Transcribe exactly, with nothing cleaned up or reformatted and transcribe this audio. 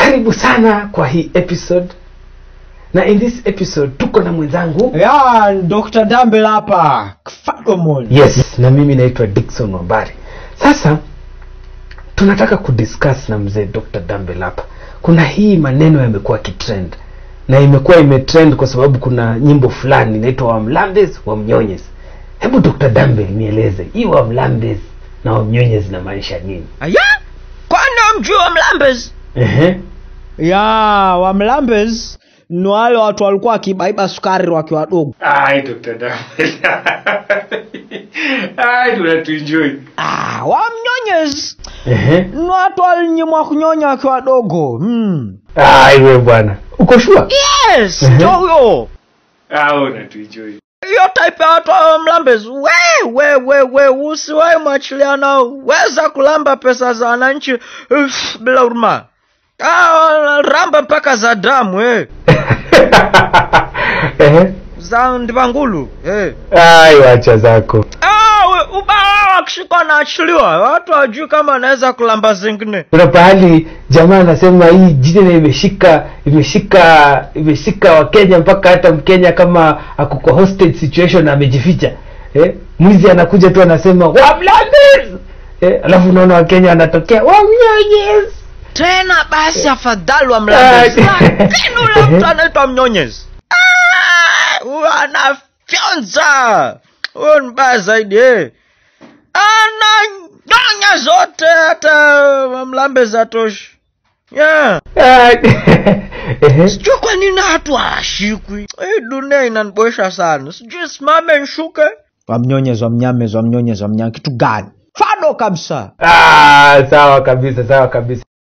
Karibu sana kwa hii episode. Na in this episode tuko na mwenzangu ya Doctor Dumble hapa Kfagomon. Yes, na mimi naitwa Dickson Wambari. Sasa tunataka kudiscuss na mzee Doctor Dumble hapa. Kuna hii maneno yamekuwa kitrend. Na imekuwa imetrend kwa sababu kuna nyimbo fulani inaitwa Wamlambes Wamnyonyes. Hebu Doctor Dumble nieleze, hii Wamlambes na Wamnyonyes na maanisha nini? Aya? Kwani mjua Wamlambes? Ehe. Ya Wamlambes ni wale watu walikuwa wakibaiba sukari wakiwa wadogo. Ai Doctor Dumble. Ai tunatuenjoy. Ah, Wamnyonyes. Ehe. Ni watu walinyimwa kunyonya wakiwa wadogo. Hmm. Ai wewe bwana. Uko sure? Yes, ndio huyo. Ah, unatuenjoy. Hiyo type ya watu wa Wamlambes. We, we, we, we, usiwahi mwachilia nao. Weza kulamba pesa za wananchi uff, bila huruma. Ah, ramba mpaka za damu, eh. Ehe. Za ndivangulu, eh. Ai wacha zako. Ah, we, ubao akishikwa na achiliwa. Watu hawajui kama anaweza kulamba zingine. Kuna pahali jamaa anasema hii jina imeshika imeshika imeshika wa Kenya mpaka hata Mkenya kama ako kwa hostage situation na amejificha. Eh? Mwizi anakuja tu anasema Wamlambes. Eh, alafu unaona wa Kenya wanatokea Wamnyonyes. Tena basi afadhali Wamlambes. Lakini ule mtu anaitwa Mnyonyes. Ah, wanafyonza. Huyo ni baya zaidi, eh. Ananyonya zote hata Wamlambes hatoshi. Yeah. Sijui kwa nini watu hawashikwi. Hii dunia inaniboesha sana. Sijui simame nshuke. Wamnyonyes, Wamnyamez, Wamnyonyes, Wamnyam kitu gani? Fado kabisa. Ah, sawa kabisa, sawa kabisa.